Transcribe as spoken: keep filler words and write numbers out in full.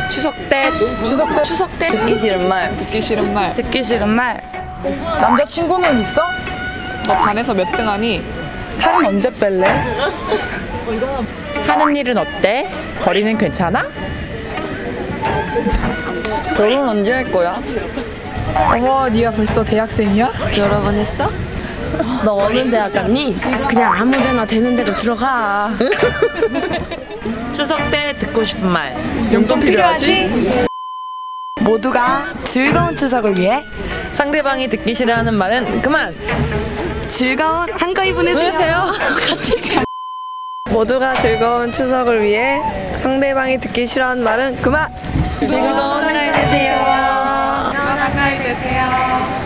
추석 때 추석 때 추석 때 듣기 싫은 말. 듣기 싫은 말. 듣기 싫은 말. 남자친구는 있어? 너 반에서 몇 등 하니? 살은 언제 뺄래? 하는 일은 어때? 거리는 괜찮아? 결혼 언제 할 거야? 어머, 네가 벌써 대학생이야? 졸업은 했어? 너 어느 대학 갔니? 그냥 아무 데나 되는 데로 들어가. 추석 때 듣고 싶은 말. 용돈 필요하지? 모두가 즐거운 추석을 위해 상대방이 듣기 싫어하는 말은 그만. 즐거운 한가위 보내세요. 모두가 즐거운 추석을 위해 상대방이 듣기 싫어하는 말은 그만! 즐거운 한가위 되세요. 즐거운 한가위 되세요.